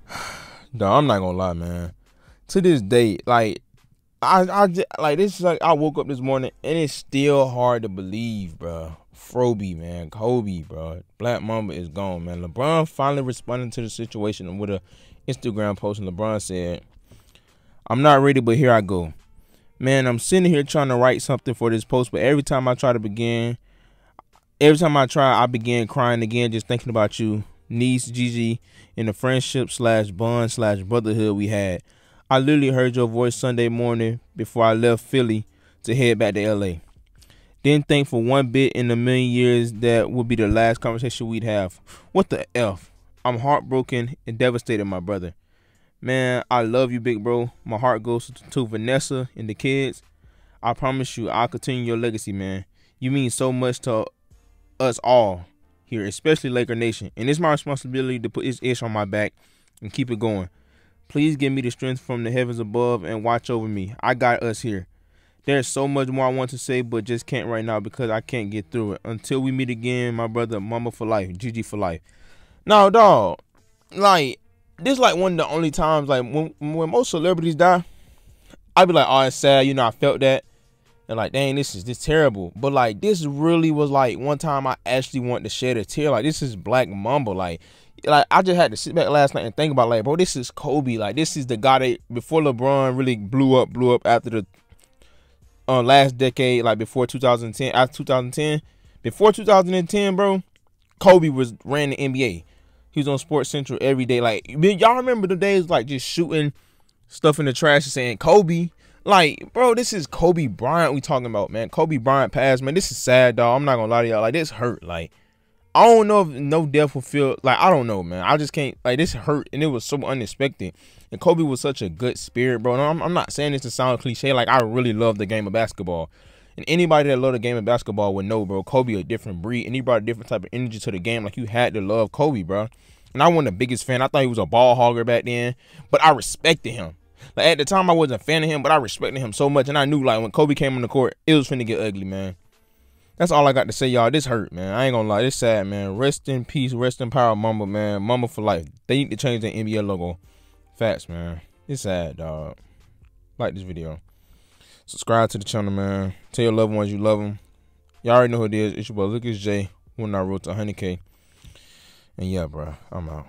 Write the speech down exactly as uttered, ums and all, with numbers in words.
Dog, I'm not gonna lie, man. To this day, like I, I just, like this is like I woke up this morning and it's still hard to believe, bro. Froby, man, Kobe, bro. Black Mamba is gone, man. LeBron finally responded to the situation with a Instagram post, and LeBron said, "I'm not ready, but here I go." Man, I'm sitting here trying to write something for this post, but every time I try to begin, every time I try, I begin crying again, just thinking about you, niece Gigi, and the friendship slash bond slash brotherhood we had. I literally heard your voice Sunday morning before I left Philly to head back to L A. Didn't think for one bit in a million years that would be the last conversation we'd have. What the F? I'm heartbroken and devastated, my brother. Man, I love you, big bro. My heart goes to, to Vanessa and the kids. I promise you, I'll continue your legacy, man. You mean so much to us all here, especially Laker Nation. And it's my responsibility to put this ish on my back and keep it going. Please give me the strength from the heavens above and watch over me. I got us here. There's so much more I want to say, but just can't right now because I can't get through it. Until we meet again, my brother, Mama for life, Gigi for life. No, dog. Like, this like one of the only times, like, when, when most celebrities die, I be like, oh, it's sad. You know, I felt that. And like, dang, this is this terrible. But like, this really was like one time I actually wanted to shed a tear. Like, this is Black Mamba. Like, like I just had to sit back last night and think about, like, bro, this is Kobe. Like, this is the guy that before LeBron really blew up, blew up after the uh, last decade, like before two thousand ten, after two thousand ten, before two thousand ten, bro, Kobe was ran the N B A. He was on Sports Central every day. Like, y'all remember the days like just shooting stuff in the trash and saying Kobe. Like, bro, this is Kobe Bryant we talking about, man. Kobe Bryant passed, man. This is sad, dog. I'm not gonna lie to y'all. Like, this hurt. Like, I don't know if no death will feel like, I don't know, man. I just can't, like, this hurt, and it was so unexpected. And Kobe was such a good spirit, bro. And I'm, I'm not saying this to sound cliche. Like, I really love the game of basketball. And anybody that love the game of basketball would know, bro, Kobe a different breed, and he brought a different type of energy to the game. Like, you had to love Kobe, bro. And I wasn't the biggest fan. I thought he was a ball hogger back then, but I respected him. Like, at the time, I wasn't a fan of him, but I respected him so much. And I knew, like, when Kobe came on the court, it was finna get ugly, man. That's all I got to say, y'all. This hurt, man. I ain't gonna lie. This sad, man. Rest in peace. Rest in power, Mamba, man. Mamba for life. They need to change the N B A logo. Facts, man. It's sad, dog. Like this video. Subscribe to the channel, man. Tell your loved ones you love them. Y'all already know who it is. It's your boy, Lucas J. When I wrote to one hundred K. And yeah, bro. I'm out.